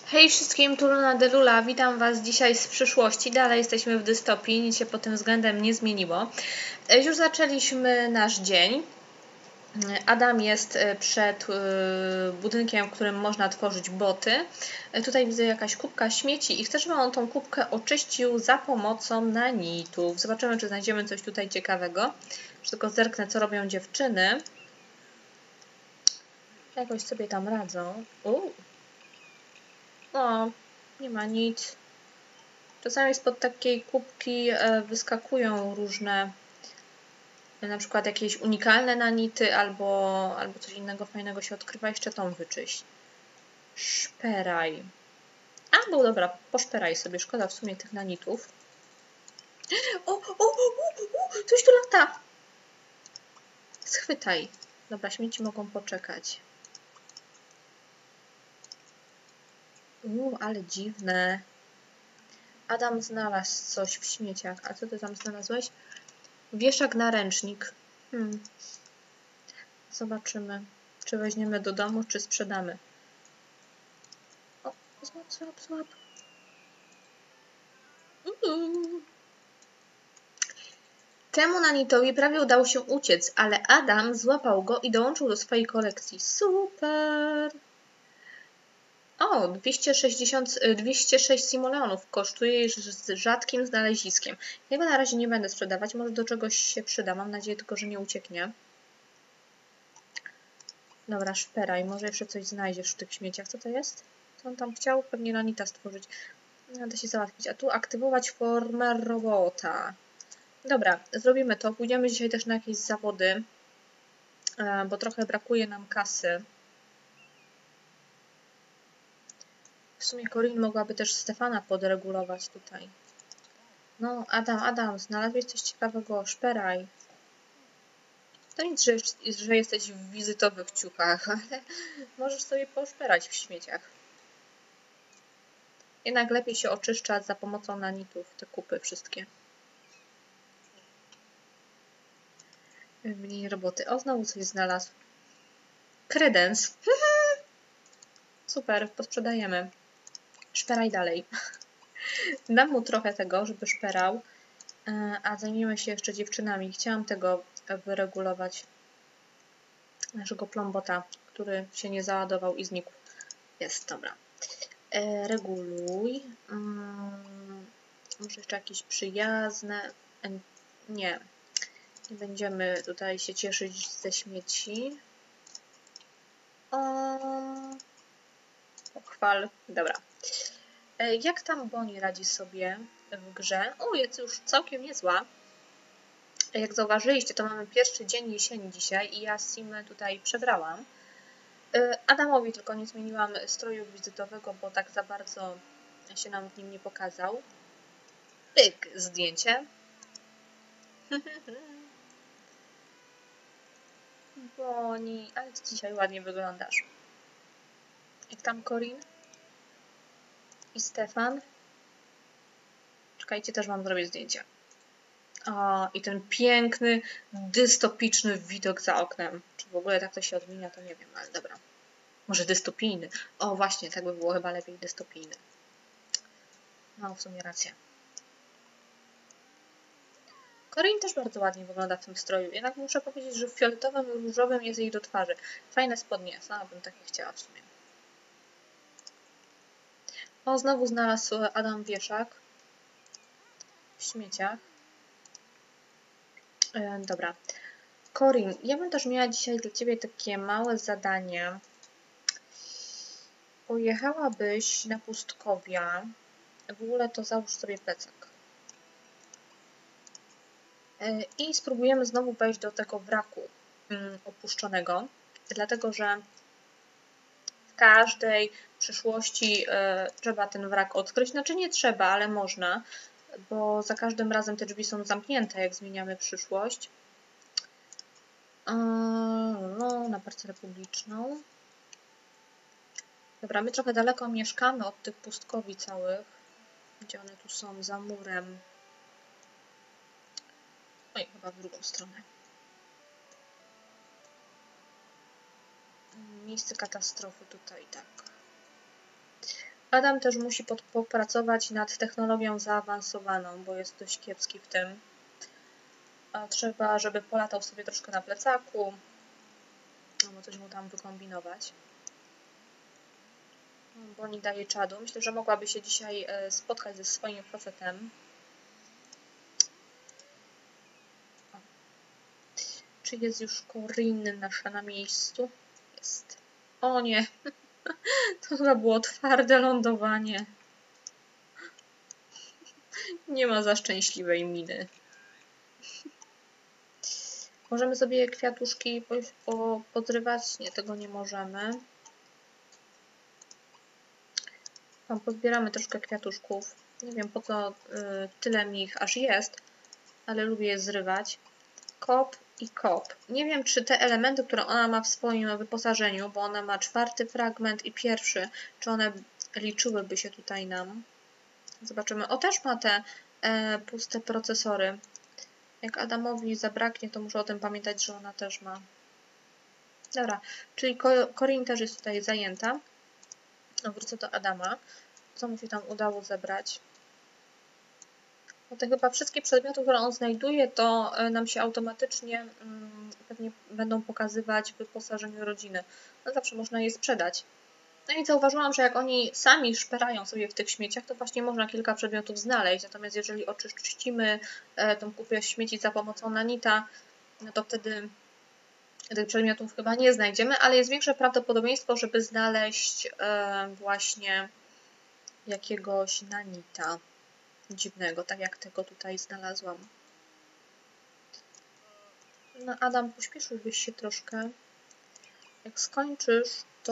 Hej wszystkim, tu Luna Delula, witam Was dzisiaj z przyszłości. Dalej jesteśmy w dystopii, nic się pod tym względem nie zmieniło. Już zaczęliśmy nasz dzień. Adam jest przed budynkiem, w którym można tworzyć boty. Tutaj widzę jakaś kubka śmieci i chcę, żeby on tą kubkę oczyścił za pomocą nanitów. Zobaczymy, czy znajdziemy coś tutaj ciekawego. Już tylko zerknę, co robią dziewczyny. Jakoś sobie tam radzą. O, nie ma nic. Czasami spod takiej kubki wyskakują różne, na przykład jakieś unikalne nanity albo coś innego fajnego się odkrywa. Jeszcze tą wyczyść. Szperaj. Bo dobra, poszperaj sobie. Szkoda w sumie tych nanitów. Coś tu lata. Schwytaj. Dobra, śmieci mogą poczekać. Ale dziwne. Adam znalazł coś w śmieciach. A co ty tam znalazłeś? Wieszak na ręcznik. Zobaczymy, czy weźmiemy do domu, czy sprzedamy. O, złap. Temu nanitowi prawie udało się uciec, ale Adam złapał go i dołączył do swojej kolekcji. Super! O, 206 simoleonów kosztuje z rzadkim znaleziskiem. Ja go na razie nie będę sprzedawać, może do czegoś się przyda. Mam nadzieję tylko, że nie ucieknie. Dobra, szperaj, może jeszcze coś znajdziesz w tych śmieciach. Co to jest? Co on tam chciał? Pewnie nanita stworzyć. Da się załatwić. A tu aktywować formę robota. Dobra, zrobimy to. Pójdziemy dzisiaj też na jakieś zawody, bo trochę brakuje nam kasy. W sumie Corinne mogłaby też Stefana podregulować tutaj. No, Adam, znalazłeś coś ciekawego, szperaj. To nic, że jesteś w wizytowych ciuchach, ale możesz sobie poszperać w śmieciach. Jednak lepiej się oczyszcza za pomocą nanitów te kupy wszystkie. Mniej roboty. O, znowu coś znalazł. Kredens. Super, posprzedajemy. Szperaj dalej. Dam mu trochę tego, żeby szperał, a zajmiemy się jeszcze dziewczynami. Chciałam tego wyregulować. Naszego plombota, który się nie załadował i znikł. Jest, dobra. Reguluj. Może jeszcze jakieś przyjazne. Nie. Nie będziemy tutaj się cieszyć ze śmieci. Pochwal. Dobra. Jak tam Bonnie radzi sobie w grze? Jest już całkiem niezła. Jak zauważyliście, to mamy pierwszy dzień jesieni dzisiaj i ja Simę tutaj przebrałam. Adamowi tylko nie zmieniłam stroju wizytowego, bo tak za bardzo się nam w nim nie pokazał. Pyk, zdjęcie. Bonnie, ale ty dzisiaj ładnie wyglądasz. Jak tam Corinne? I Stefan? Czekajcie, też wam zrobię zdjęcie. I ten piękny, dystopiczny widok za oknem. Czy w ogóle tak to się odmienia, to nie wiem, ale dobra. Może dystopijny. Właśnie, tak by było chyba lepiej dystopijny. No, w sumie rację. Corinne też bardzo ładnie wygląda w tym stroju, jednak muszę powiedzieć, że w fioletowym i różowym jest jej do twarzy. Fajne spodnie, sama bym takie chciała w sumie. Znowu znalazł Adam wieszak w śmieciach. Dobra. Corinne, ja bym też miała dzisiaj dla Ciebie takie małe zadanie. Pojechałabyś na pustkowia. W ogóle to załóż sobie plecak. I spróbujemy znowu wejść do tego wraku opuszczonego, dlatego że w każdej przyszłości trzeba ten wrak odkryć. Znaczy nie trzeba, ale można, bo za każdym razem te drzwi są zamknięte, jak zmieniamy przyszłość. No, na parcelę publiczną. Dobra, my trochę daleko mieszkamy od tych pustkowi całych. Gdzie one tu są? Za murem. Chyba w drugą stronę. Miejsce katastrofy tutaj, tak. Adam też musi popracować nad technologią zaawansowaną, bo jest dość kiepski w tym. A trzeba, żeby polatał sobie troszkę na plecaku, albo coś mu tam wykombinować. Bo nie daje czadu. Myślę, że mogłaby się dzisiaj spotkać ze swoim facetem. Czy jest już Corinne nasza na miejscu? Jest. O nie, to chyba było twarde lądowanie. Nie ma za szczęśliwej miny. Możemy sobie kwiatuszki podrywać? Nie, tego nie możemy. Tam pozbieramy troszkę kwiatuszków. Nie wiem, po co tyle mi ich aż jest, ale lubię je zrywać. Kop i kop. Nie wiem, czy te elementy, które ona ma w swoim wyposażeniu, bo ona ma 4. fragment i 1, czy one liczyłyby się tutaj nam. Zobaczymy. O, też ma te puste procesory. Jak Adamowi zabraknie, to muszę o tym pamiętać, że ona też ma. Dobra, czyli Corinne też jest tutaj zajęta. Wrócę do Adama. Co mu się tam udało zebrać? No to chyba wszystkie przedmioty, które on znajduje, to nam się automatycznie pewnie będą pokazywać w wyposażeniu rodziny. No zawsze można je sprzedać. No i zauważyłam, że jak oni sami szperają sobie w tych śmieciach, to właśnie można kilka przedmiotów znaleźć. Natomiast jeżeli oczyścimy tą kupę śmieci za pomocą nanita, no to wtedy tych przedmiotów chyba nie znajdziemy, ale jest większe prawdopodobieństwo, żeby znaleźć właśnie jakiegoś nanita dziwnego, tak jak tego tutaj znalazłam. No Adam, pośpieszyłbyś się troszkę. Jak skończysz, to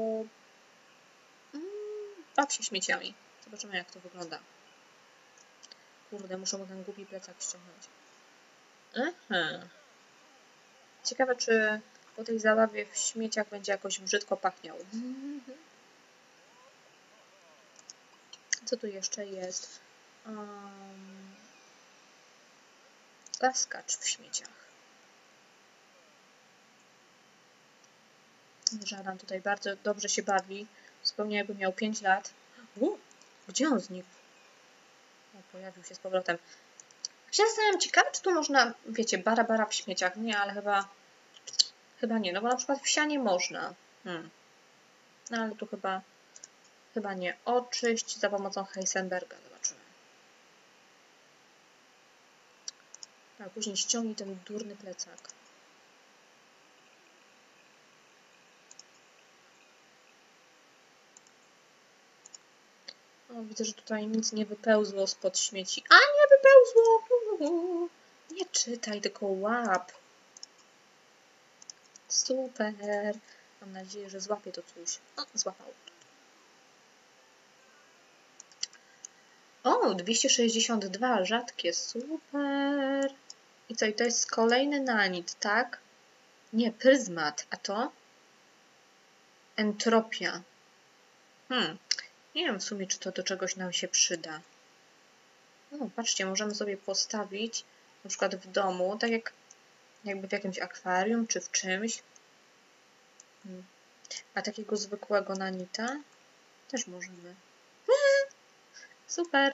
baw się śmieciami. Zobaczymy, jak to wygląda. Kurde, muszę mu ten głupi plecak ściągnąć. Aha. Ciekawe, czy po tej zabawie w śmieciach będzie jakoś brzydko pachniał. Co tu jeszcze jest? Laskacz w śmieciach. Żadan tutaj bardzo dobrze się bawi. Zupełnie jakby miał 5 lat. Gdzie on znikł? O, pojawił się z powrotem. Się zastanawiam, ciekawe, czy tu można, wiecie, bara w śmieciach. Nie, ale chyba nie. No bo na przykład w sianie można. No ale tu chyba nie. Oczyść za pomocą Heisenberga. Zobaczymy. A później ściągnij ten durny plecak. O, widzę, że tutaj nic nie wypełzło spod śmieci. A, nie wypełzło! Nie czytaj, tylko łap. Super. Mam nadzieję, że złapie to coś. O, złapał. O, 262, rzadkie, super. I co, i to jest kolejny nanit, tak? Nie, pryzmat, a to? Entropia. Nie wiem w sumie, czy to do czegoś nam się przyda. No, patrzcie, możemy sobie postawić na przykład w domu, tak jakby w jakimś akwarium, czy w czymś. A takiego zwykłego nanita też możemy. Super.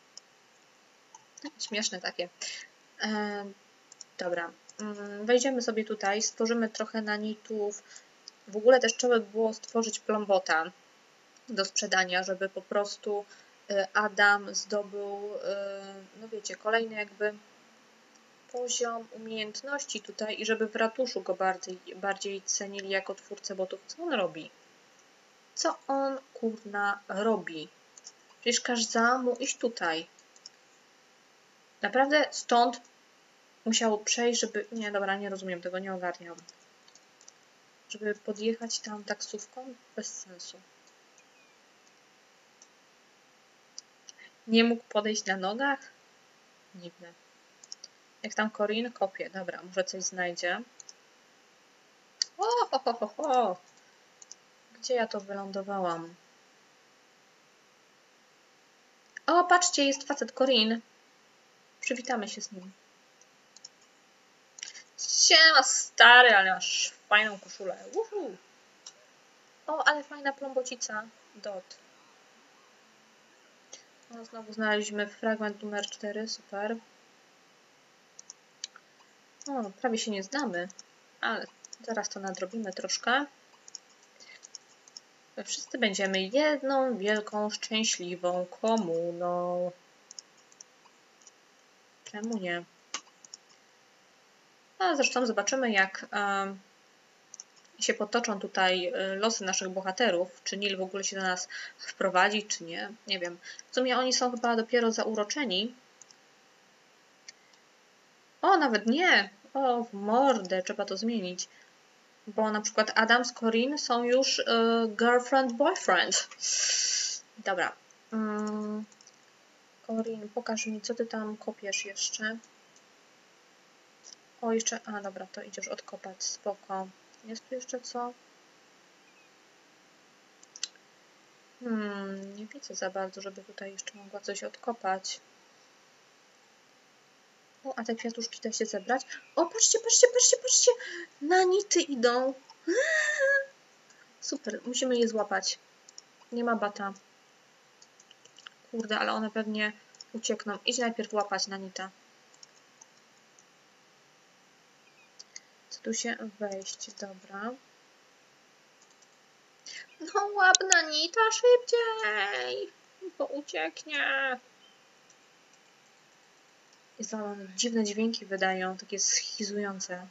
Śmieszne takie. Dobra. Wejdziemy sobie tutaj, stworzymy trochę nanitów. W ogóle też trzeba by było stworzyć plombota do sprzedania, żeby po prostu Adam zdobył, no wiecie, kolejny jakby poziom umiejętności tutaj i żeby w ratuszu go bardziej cenili jako twórcę botów. Co on robi? Co on, kurna, robi? Przecież każe mu iść tutaj. Naprawdę stąd musiał przejść, żeby... Nie, dobra, nie rozumiem tego, nie ogarniam. Żeby podjechać tam taksówką? Bez sensu. Nie mógł podejść na nogach? Dziwne. Jak tam Corinne? Kopie. Dobra, może coś znajdzie. O! Gdzie ja to wylądowałam? O, patrzcie, jest facet Corinne. Przywitamy się z nim. Siema, stary, ale masz fajną koszulę. O, ale fajna plombocica. Dot. No, znowu znaleźliśmy fragment numer 4, super. O, prawie się nie znamy, ale zaraz to nadrobimy troszkę. Wszyscy będziemy jedną wielką, szczęśliwą komuną. Czemu nie? A zresztą zobaczymy, jak się potoczą tutaj losy naszych bohaterów. Czy Neil w ogóle się do nas wprowadzi, czy nie. Nie wiem. W sumie oni są chyba dopiero zauroczeni. O, nawet nie! O, w mordę, trzeba to zmienić. Bo na przykład Adam z Corinne są już girlfriend, boyfriend. Dobra. Corinne, pokaż mi, co ty tam kopiesz jeszcze. O, jeszcze... A, dobra, to idziesz odkopać, spoko. Jest tu jeszcze co? Nie widzę za bardzo, żeby tutaj jeszcze mogła coś odkopać. O, a te kwiatuszki da się zebrać? O, patrzcie, patrzcie, patrzcie, patrzcie! Nanity idą! Super, musimy je złapać. Nie ma bata. Kurde, ale one pewnie uciekną. Idź najpierw łapać Nanita. Co tu się wejść? Dobra. No łap Nanita szybciej! Bo ucieknie. Jest one dziwne dźwięki wydają, takie schizujące.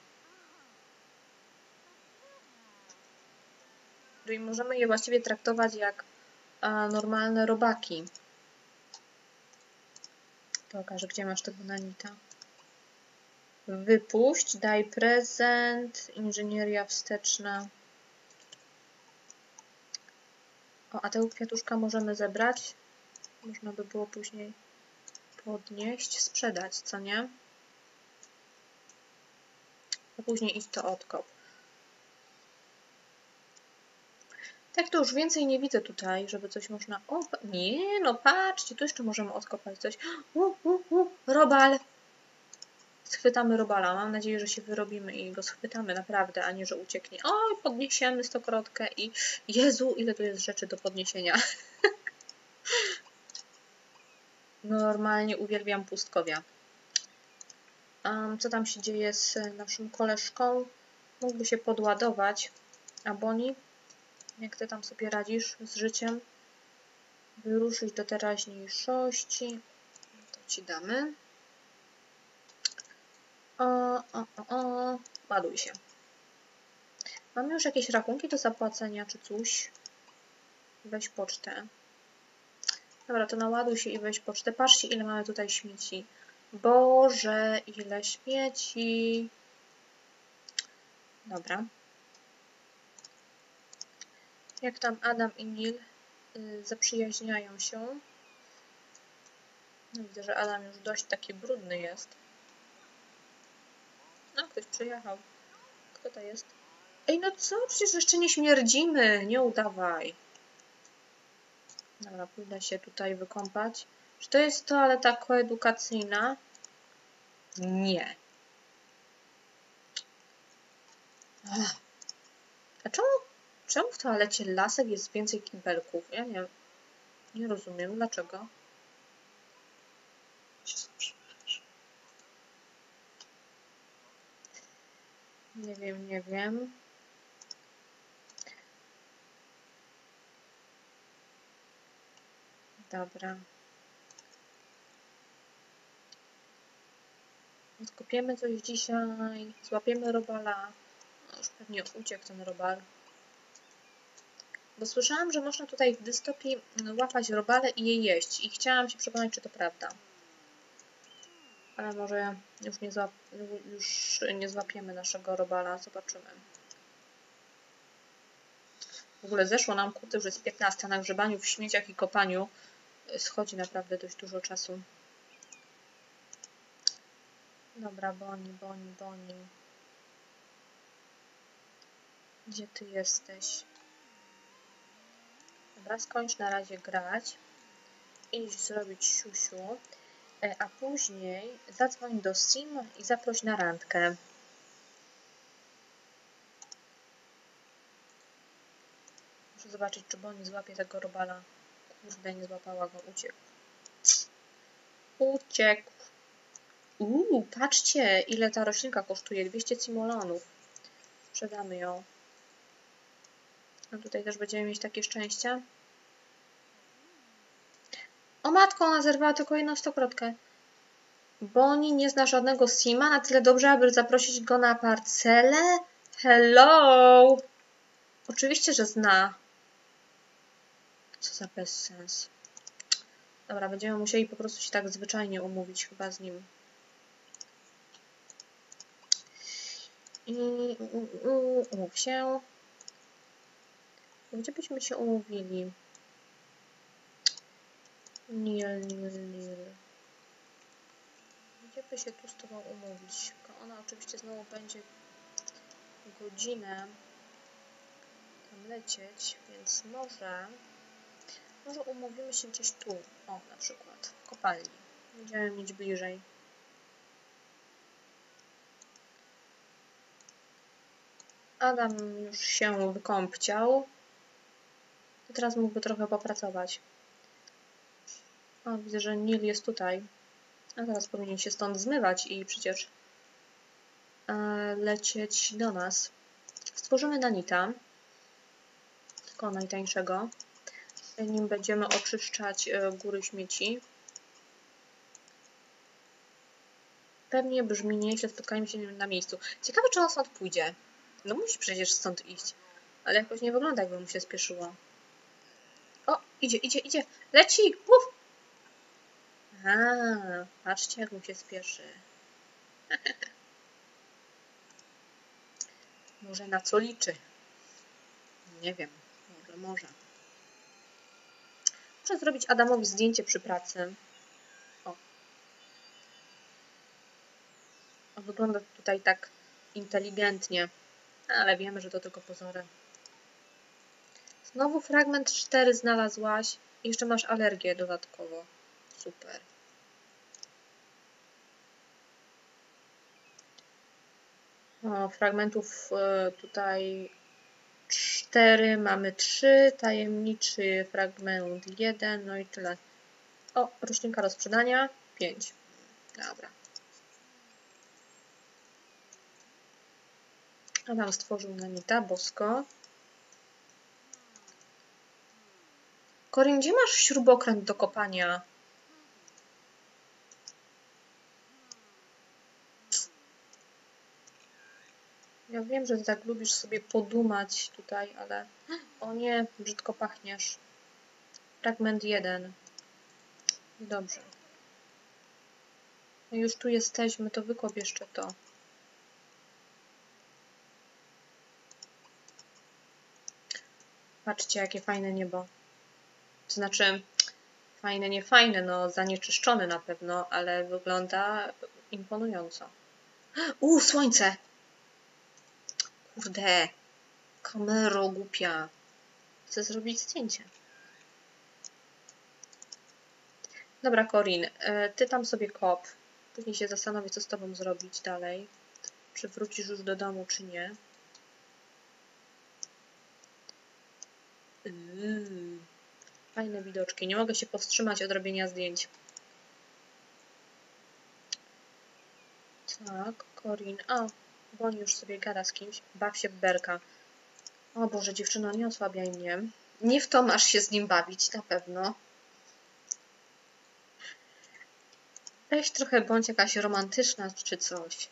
I możemy je właściwie traktować jak normalne robaki. Pokażę, gdzie masz tego Nanita. Wypuść, daj prezent, inżynieria wsteczna. O, a tego kwiatuszka możemy zebrać. Można by było później podnieść, sprzedać, co nie? A później iść to odkop. Tak, to już więcej nie widzę tutaj, żeby coś można... O, nie, no patrzcie, tu jeszcze możemy odkopać coś. Robal! Schwytamy robala. Mam nadzieję, że się wyrobimy i go schwytamy naprawdę, a nie, że ucieknie. O, podniesiemy stokrotkę i... Jezu, ile tu jest rzeczy do podniesienia. Normalnie uwielbiam pustkowia. Co tam się dzieje z naszym koleżką? Mógłby się podładować. A Bonnie? Jak ty tam sobie radzisz z życiem? Wyruszyć do teraźniejszości. To ci damy. Ładuj się. Mamy już jakieś rachunki do zapłacenia, czy coś? Weź pocztę. Dobra, to naładuj się i weź pocztę. Patrzcie, ile mamy tutaj śmieci. Boże, ile śmieci. Dobra. Jak tam Adam i Neil zaprzyjaźniają się. No, widzę, że Adam już dość taki brudny jest. No, ktoś przyjechał. Kto to jest? Ej, no co? Przecież jeszcze nie śmierdzimy. Nie udawaj. Dobra, pójdę się tutaj wykąpać. Czy to jest toaleta koedukacyjna? Nie. A czemu w toalecie lasek jest więcej kibelków? Ja nie rozumiem. Dlaczego? Nie wiem. Dobra. Skopiemy coś dzisiaj. Złapiemy robala. No już pewnie uciekł ten robal. Bo słyszałam, że można tutaj w dystopii łapać robale i je jeść. I chciałam się przekonać, czy to prawda. Ale może już nie złapiemy naszego robala. Zobaczymy. W ogóle zeszło nam, kurde, już jest 15. Na grzebaniu w śmieciach i kopaniu schodzi naprawdę dość dużo czasu. Dobra, Bonnie. Gdzie ty jesteś? Dobra, skończ na razie grać. Idź zrobić siusiu. A później zadzwoń do Sim i zaproś na randkę. Muszę zobaczyć, czy Bonnie złapie tego robala. Kurde, nie złapała go, uciekł. Uciekł. Patrzcie, ile ta roślinka kosztuje. 200 cimolonów. Sprzedamy ją. A tutaj też będziemy mieć takie szczęście. O matko, ona zerwała tylko jedną stokrotkę. Bonnie nie zna żadnego Sima na tyle dobrze, aby zaprosić go na parcelę? Hello! Oczywiście, że zna. Co za bezsens. Dobra, będziemy musieli po prostu się tak zwyczajnie umówić chyba z nim. I umów się. Gdzie byśmy się umówili? Nil. Gdzie by się tu z tobą umówić? Tylko ona oczywiście znowu będzie godzinę tam lecieć, więc może umówimy się gdzieś tu. O, na przykład w kopalni. Będziemy mieć bliżej. Adam już się wykąpciał. I teraz mógłby trochę popracować. O, widzę, że Nil jest tutaj. A teraz powinien się stąd zmywać i przecież lecieć do nas. Stworzymy nanita. Tylko najtańszego. Nim będziemy oczyszczać góry śmieci. Pewnie brzmi nieźle, spotkajmy się na miejscu. Ciekawe, czy on stąd pójdzie. No musi przecież stąd iść. Ale jakoś nie wygląda, jakby mu się spieszyło. O, idzie. Leci! Uf! Aha, patrzcie, jak mu się spieszy. Może na co liczy? Nie wiem. Może. Muszę zrobić Adamowi zdjęcie przy pracy. O. On wygląda tutaj tak inteligentnie. Ale wiemy, że to tylko pozory. Znowu fragment 4 znalazłaś. I jeszcze masz alergię dodatkowo. Super. O, fragmentów tutaj 4, mamy 3, tajemniczy fragment 1, no i tyle. O, roślinka do sprzedania 5. Dobra. Adam stworzył nanita, bosko. Corin, gdzie masz śrubokręt do kopania? Ja wiem, że ty tak lubisz sobie podumać tutaj, ale... O nie, brzydko pachniesz. Fragment 1. Dobrze. No już tu jesteśmy, to wykop jeszcze to. Patrzcie, jakie fajne niebo. To znaczy, fajne, nie fajne, no zanieczyszczone na pewno, ale wygląda imponująco. Słońce! Kurde, kamero głupia. Chcę zrobić zdjęcie. Dobra, Corin, ty tam sobie kop. Później się zastanowię, co z tobą zrobić dalej. Czy wrócisz już do domu, czy nie. Fajne widoczki. Nie mogę się powstrzymać od robienia zdjęć. Tak, Corin. Bonnie już sobie gada z kimś. Baw się w berka. O Boże, dziewczyno, nie osłabiaj mnie. Nie w to masz się z nim bawić, na pewno. Weź trochę bądź jakaś romantyczna czy coś.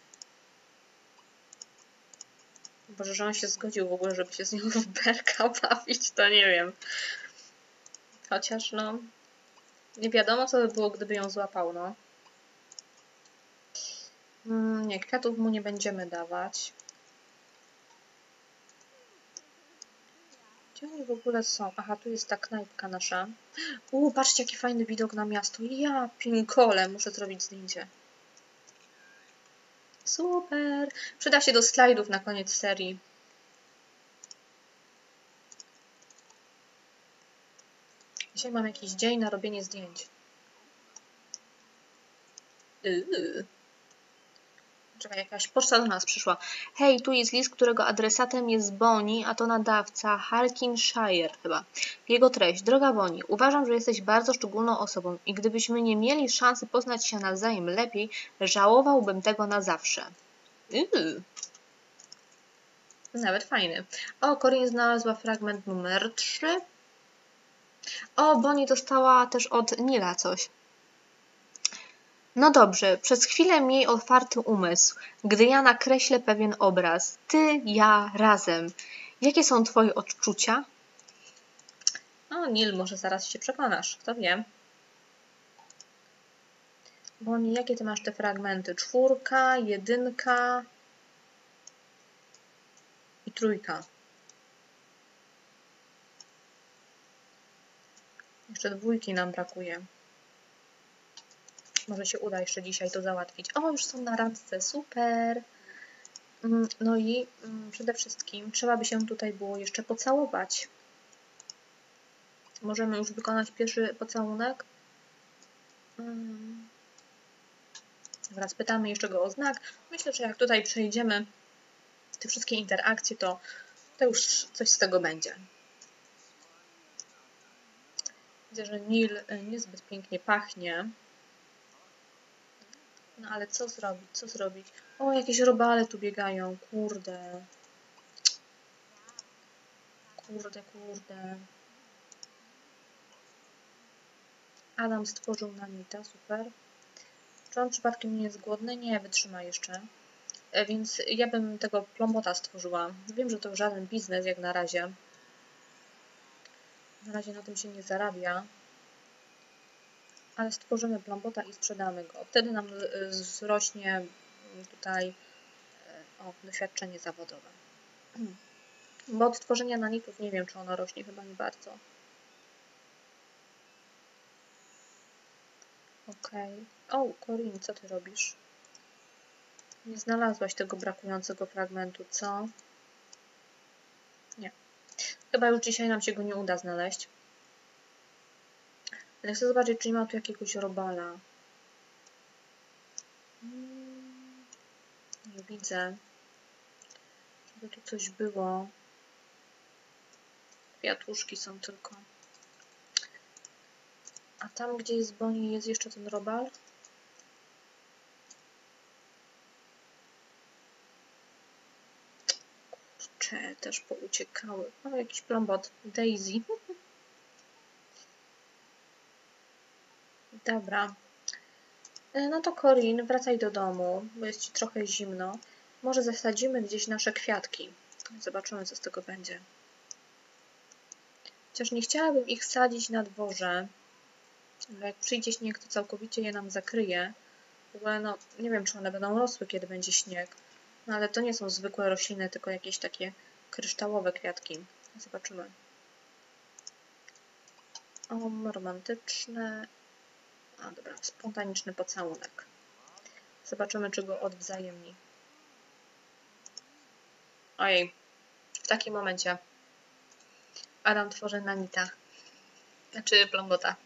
Boże, że on się zgodził w ogóle, żeby się z nią w berka bawić, to nie wiem. Chociaż no... Nie wiadomo, co by było, gdyby ją złapał, no. Nie, kwiatów mu nie będziemy dawać. Gdzie oni w ogóle są? Aha, tu jest ta knajpka nasza. Patrzcie, jaki fajny widok na miasto. Ja, pinkole, muszę zrobić zdjęcie. Super. Przyda się do slajdów na koniec serii. Dzisiaj mam jakiś dzień na robienie zdjęć. Czekaj, jakaś poczta do nas przyszła. Hej, tu jest list, którego adresatem jest Bonnie, a to nadawca Harkinshire chyba. Jego treść. Droga Bonnie, uważam, że jesteś bardzo szczególną osobą i gdybyśmy nie mieli szansy poznać się nawzajem lepiej, żałowałbym tego na zawsze. Nawet fajny. O, Corinne znalazła fragment numer 3. O, Bonnie dostała też od Nila coś. No dobrze, przez chwilę miej otwarty umysł, gdy ja nakreślę pewien obraz. Ty, ja, razem. Jakie są twoje odczucia? O, Nil, może zaraz się przekonasz, kto wie. Bonnie, jakie ty masz te fragmenty? 4, 1 i 3. Jeszcze 2 nam brakuje. Może się uda jeszcze dzisiaj to załatwić. O, już są na randce, super! No i przede wszystkim trzeba by się tutaj było jeszcze pocałować. Możemy już wykonać pierwszy pocałunek. Dobra, spytamy jeszcze go o znak. Myślę, że jak tutaj przejdziemy te wszystkie interakcje, to już coś z tego będzie. Widzę, że Nil niezbyt pięknie pachnie. No ale co zrobić? Co zrobić? O, jakieś robale tu biegają. Kurde. Kurde. Adam stworzył namita, super. Czy on przypadkiem nie jest głodny? Nie, wytrzyma jeszcze. Więc ja bym tego plombota stworzyła. Wiem, że to żaden biznes jak na razie. Na razie na tym się nie zarabia. Ale stworzymy plombota i sprzedamy go. Wtedy nam wzrośnie tutaj doświadczenie zawodowe. Bo od tworzenia nanitów nie wiem, czy ono rośnie, chyba nie bardzo. Okej. O, Corinne, co ty robisz? Nie znalazłaś tego brakującego fragmentu, co? Nie. Chyba już dzisiaj nam się go nie uda znaleźć. Ale chcę zobaczyć, czy nie ma tu jakiegoś robala. Nie widzę. Żeby tu coś było. Kwiatuszki są tylko. A tam, gdzie jest Bonnie, jest jeszcze ten robal? Kurczę, też pouciekały. O, jakiś plombot. Daisy. Dobra. No to Corinne, wracaj do domu, bo jest ci trochę zimno. Może zasadzimy gdzieś nasze kwiatki. Zobaczymy, co z tego będzie. Chociaż nie chciałabym ich sadzić na dworze, bo jak przyjdzie śnieg, to całkowicie je nam zakryje. W ogóle, no, nie wiem, czy one będą rosły, kiedy będzie śnieg. No, ale to nie są zwykłe rośliny, tylko jakieś takie kryształowe kwiatki. Zobaczymy. O, romantyczne. A, dobra, spontaniczny pocałunek. Zobaczymy, czy go odwzajemni. Ojej, w takim momencie Adam tworzy namita. Znaczy plombota.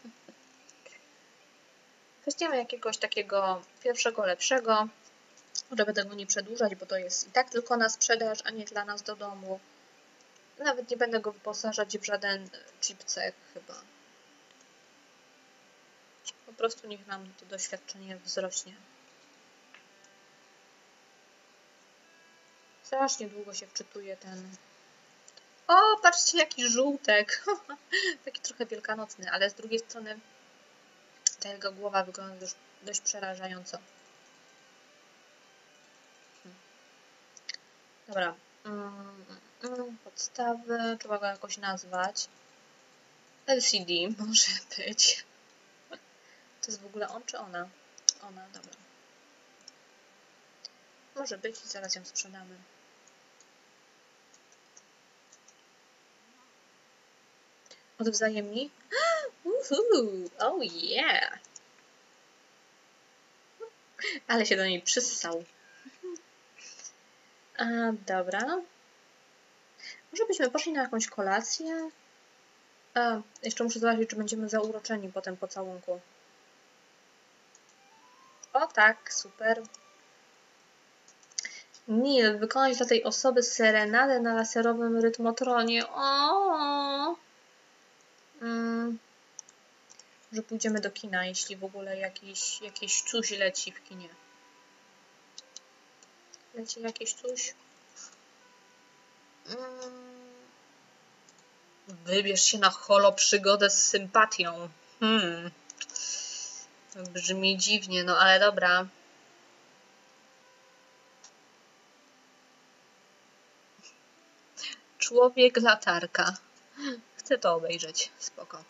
Weźmiemy jakiegoś takiego pierwszego, lepszego, żeby tego nie przedłużać, bo to jest i tak tylko na sprzedaż, a nie dla nas do domu. Nawet nie będę go wyposażać w żaden chipcek chyba. Po prostu niech nam to doświadczenie wzrośnie. Strasznie długo się wczytuje ten... O, patrzcie, jaki żółtek! Taki trochę wielkanocny, ale z drugiej strony ta jego głowa wygląda już dość przerażająco. Dobra. Podstawy. Trzeba go jakoś nazwać. LCD może być. To jest w ogóle on czy ona? Ona, dobra. Może być i zaraz ją sprzedamy. Odwzajemni? Oh yeah! Ale się do niej przyssał. Dobra. Może byśmy poszli na jakąś kolację? Jeszcze muszę zobaczyć, czy będziemy zauroczeni po tym pocałunku. O tak, super. Nil, wykonać dla tej osoby serenadę na laserowym rytmotronie. O! Że pójdziemy do kina, jeśli w ogóle jakieś coś leci w kinie. Leci jakieś coś? Wybierz się na holo przygodę z sympatią. Brzmi dziwnie, no ale dobra. Człowiek latarka. Chcę to obejrzeć. Spoko.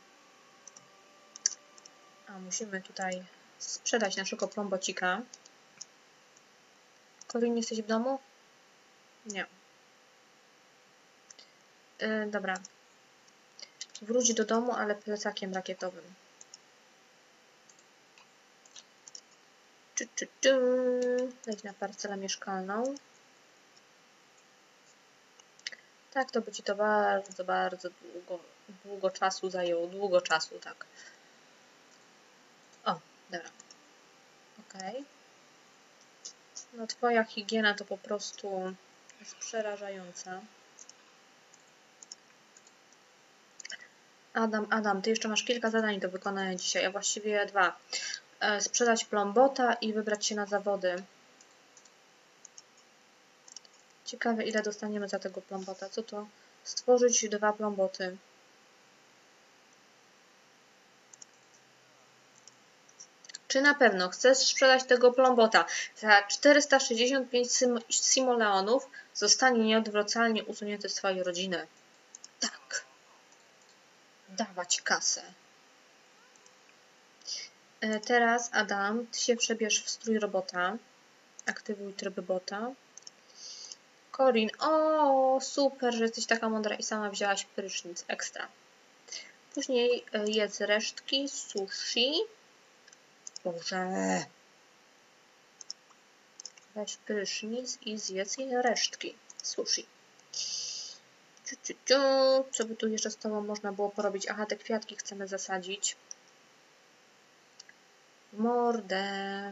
A musimy tutaj sprzedać naszego plombocika. Corin, jesteś w domu? Nie. Dobra. Wróć do domu, ale plecakiem rakietowym. Wejdź na parcelę mieszkalną. Tak, to by ci to bardzo, bardzo długo czasu zajęło. Długo czasu, tak. O, dobra. Okej. No twoja higiena to po prostu jest przerażająca. Adam, ty jeszcze masz kilka zadań do wykonania dzisiaj, a właściwie 2. Sprzedać plombota i wybrać się na zawody. Ciekawe, ile dostaniemy za tego plombota. Co to? Stworzyć 2 plomboty. Czy na pewno chcesz sprzedać tego plombota? Za 465 simoleonów zostanie nieodwracalnie usunięty z twojej rodziny. Tak. Dawać kasę. Teraz, Adam, ty się przebierz w strój robota. Aktywuj tryb bota. Corin, o super, że jesteś taka mądra i sama wzięłaś prysznic. Ekstra. Później jedz resztki sushi. Boże. Weź prysznic i zjedz jej resztki sushi. Co by tu jeszcze z tobą można było porobić? Aha, te kwiatki chcemy zasadzić. Mordę.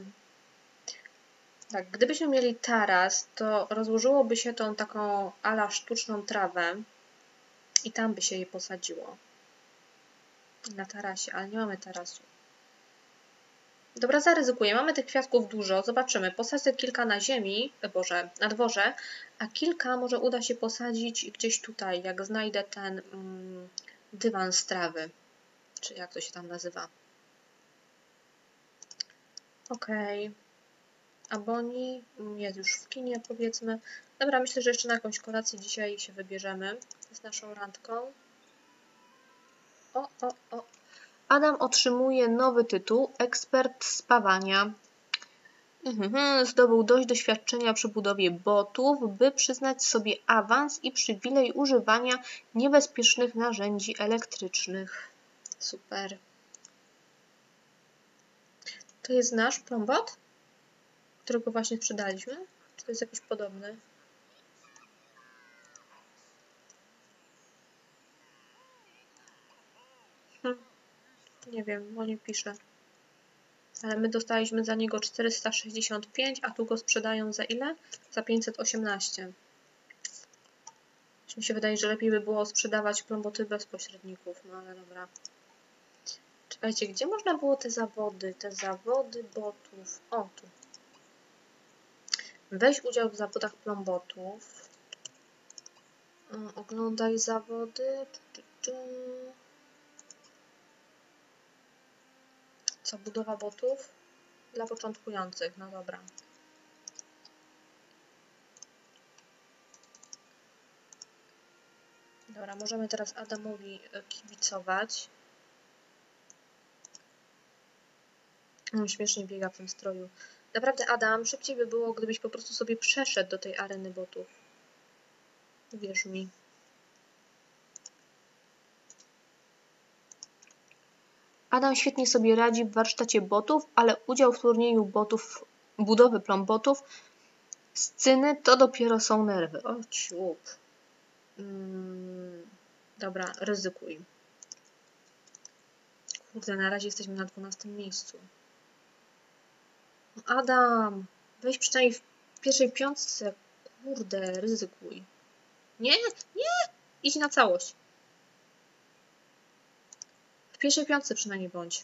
Tak, gdybyśmy mieli taras, to rozłożyłoby się tą taką ala sztuczną trawę i tam by się je posadziło. Na tarasie, ale nie mamy tarasu. Dobra, zaryzykuję. Mamy tych kwiatków dużo. Zobaczymy. Posadzę kilka na ziemi, na dworze, a kilka może uda się posadzić gdzieś tutaj, jak znajdę ten dywan z trawy. Czy jak to się tam nazywa. Okej. A Boni jest już w kinie, powiedzmy. Dobra, myślę, że jeszcze na jakąś kolację dzisiaj się wybierzemy z naszą randką. O. Adam otrzymuje nowy tytuł, ekspert spawania. Zdobył dość doświadczenia przy budowie botów, by przyznać sobie awans i przywilej używania niebezpiecznych narzędzi elektrycznych. Super. To jest nasz plombot, którego właśnie sprzedaliśmy? Czy to jest jakiś podobny? Nie wiem, on nie pisze. Ale my dostaliśmy za niego 465, a tu go sprzedają za ile? Za 518. Mi się wydaje, że lepiej by było sprzedawać plomboty bez pośredników, no ale dobra. Czekajcie, gdzie można było te zawody? Te zawody botów. O, tu. Weź udział w zawodach plombotów. Oglądaj zawody. Co, budowa botów? Dla początkujących, no dobra. Dobra, możemy teraz Adamowi kibicować. On śmiesznie biega w tym stroju. Naprawdę, Adam, szybciej by było, gdybyś po prostu sobie przeszedł do tej areny botów. Wierz mi. Adam świetnie sobie radzi w warsztacie botów, ale udział w turnieju botów, budowy plombotów, sceny to dopiero są nerwy. O ciup. Dobra, ryzykuj. Kurde, na razie jesteśmy na 12 miejscu. Adam, weź przynajmniej W pierwszej piątce, kurde, ryzykuj. Nie, nie! Idź na całość. W pierwszej piątce przynajmniej bądź.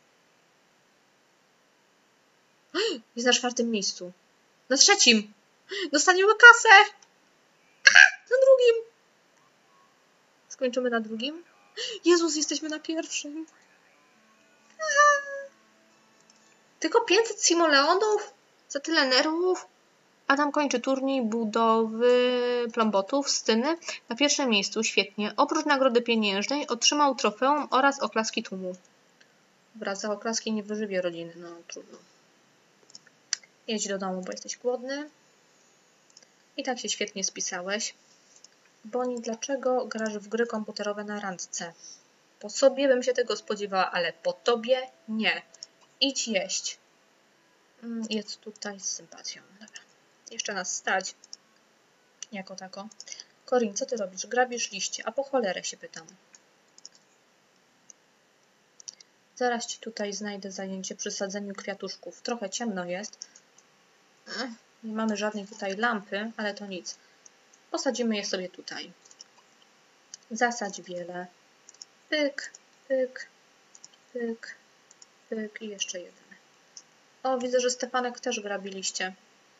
Jest na 4. miejscu. Na 3. Dostaniemy kasę! Na 2. Skończymy na 2. Jezus, jesteśmy na 1. Tylko 500 simoleonów? Za tyle nerwów? Adam kończy turniej budowy plombotów z Tyny na 1. miejscu. Świetnie. Oprócz nagrody pieniężnej otrzymał trofeum oraz oklaski tłumu. Dobra, za oklaski nie wyżywię rodziny. No trudno. Jedź do domu, bo jesteś głodny. I tak się świetnie spisałeś. Boni, dlaczego grasz w gry komputerowe na randce? Po sobie bym się tego spodziewała, ale po tobie nie. Idź jeść. Jedz tutaj z sympatią. Dobra. Jeszcze nas stać. Jako tako. Corin, co ty robisz? Grabisz liście. A po cholerę się pytam. Zaraz ci tutaj znajdę zajęcie przy sadzeniu kwiatuszków. Trochę ciemno jest. Nie mamy żadnej tutaj lampy, ale to nic. Posadzimy je sobie tutaj. Zasadź wiele. Pyk, pyk, pyk, pyk i jeszcze jeden. O, widzę, że Stefanek też grabi liście.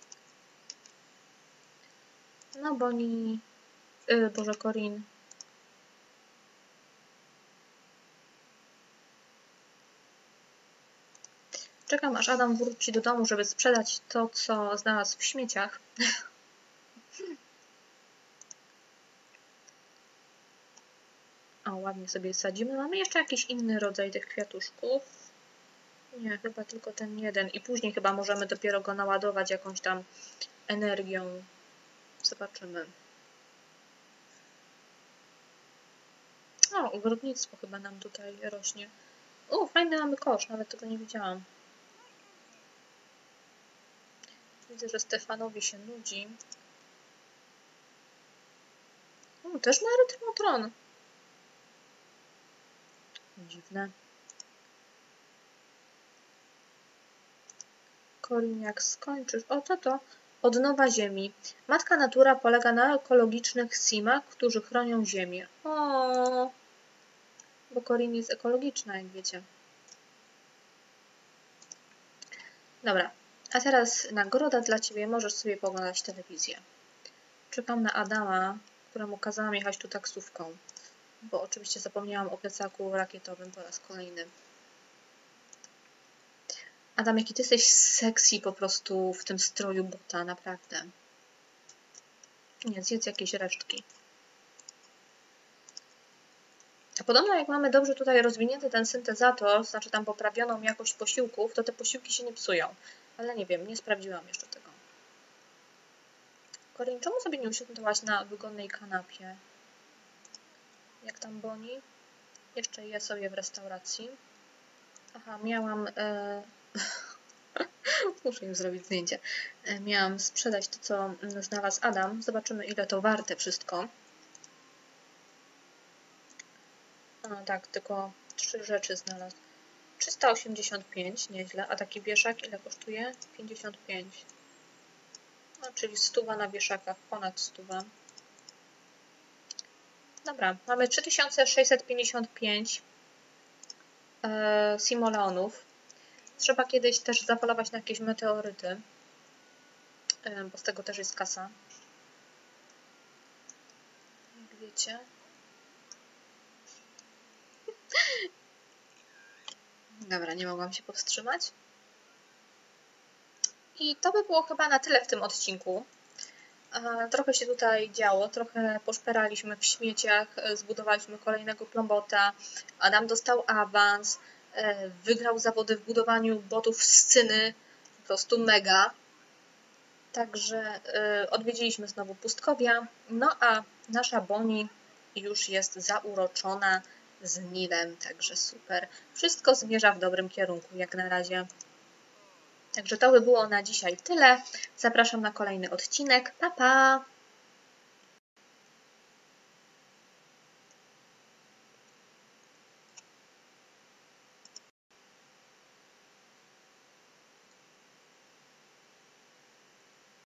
No, Boni... Boże, Corin. Czekam, aż Adam wróci do domu, żeby sprzedać to, co znalazł w śmieciach. O, ładnie sobie sadzimy. Mamy jeszcze jakiś inny rodzaj tych kwiatuszków. Nie, chyba tylko ten jeden. I później chyba możemy dopiero go naładować jakąś tam energią. Zobaczymy. O, ogrodnictwo chyba nam tutaj rośnie. O, fajny mamy kosz, nawet tego nie widziałam. Widzę, że Stefanowi się nudzi. O, też ma erytrymotron. Dziwne. Corin, jak skończysz... O, co to? Odnowa ziemi. Matka natura polega na ekologicznych simach, którzy chronią ziemię. O, bo Corin jest ekologiczna, jak wiecie. Dobra, a teraz nagroda dla ciebie. Możesz sobie pooglądać telewizję. Czekam na Adama, któremu kazałam jechać tu taksówką. Bo oczywiście zapomniałam o plecaku rakietowym po raz kolejny. Adam, jaki ty jesteś sexy po prostu w tym stroju buta, naprawdę. Nie, zjedz jakieś resztki. A podobno jak mamy dobrze tutaj rozwinięty ten syntezator, znaczy tam poprawioną jakość posiłków, to te posiłki się nie psują. Ale nie wiem, nie sprawdziłam jeszcze tego. Corin, czemu sobie nie usiadłaś na wygodnej kanapie? Jak tam Boni? Jeszcze je sobie w restauracji. Aha, miałam... Muszę im zrobić zdjęcie. Miałam sprzedać to, co znalazł Adam. Zobaczymy, ile to warte wszystko. A tak, tylko 3 rzeczy znalazł. 385, nieźle. A taki wieszak ile kosztuje? 55. No, czyli 100 na wieszakach, ponad 100. Dobra, mamy 3655 simoleonów. Trzeba kiedyś też zapolować na jakieś meteoryty, bo z tego też jest kasa. Jak wiecie. Dobra, nie mogłam się powstrzymać. I to by było chyba na tyle w tym odcinku. Trochę się tutaj działo, trochę poszperaliśmy w śmieciach, zbudowaliśmy kolejnego plombota. Adam dostał awans, wygrał zawody w budowaniu botów z Cyny, po prostu mega. Także odwiedziliśmy znowu pustkowia, no a nasza Boni już jest zauroczona z Nilem, także super. Wszystko zmierza w dobrym kierunku jak na razie. Także to by było na dzisiaj tyle. Zapraszam na kolejny odcinek. Pa, pa!